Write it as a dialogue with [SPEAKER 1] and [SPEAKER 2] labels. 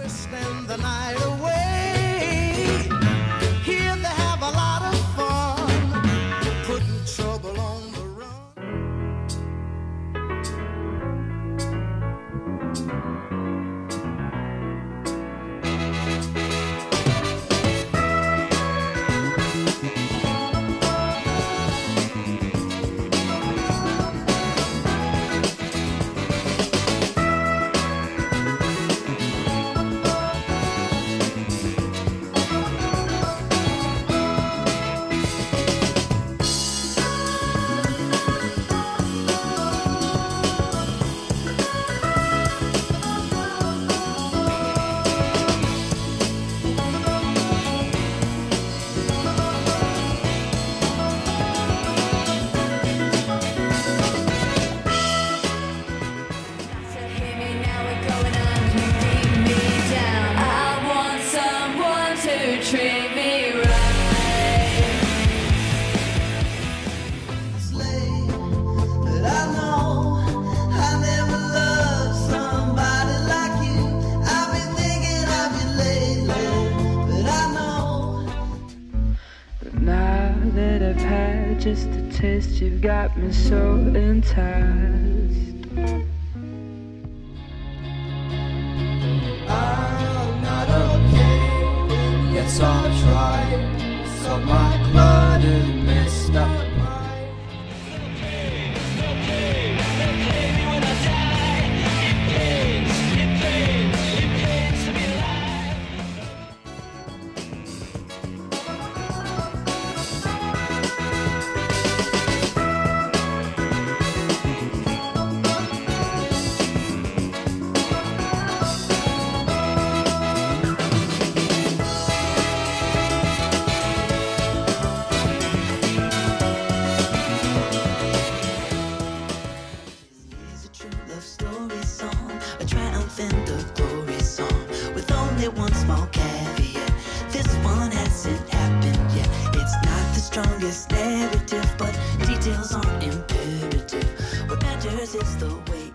[SPEAKER 1] spend the night away. Here they have a lot of fun, putting trouble on the run.
[SPEAKER 2] Treat me right.
[SPEAKER 1] Slave, but I know I never loved somebody like you. I've been thinking of you lately, but I know.
[SPEAKER 2] But now that I've had just a taste, you've got me so enticed.
[SPEAKER 1] I'm not okay, yes I'll try. So my blood is messed up.
[SPEAKER 3] Story song, a triumphant of glory song, with only one small caveat. This one hasn't happened yet. It's not the strongest narrative, but details aren't imperative. What matters is the way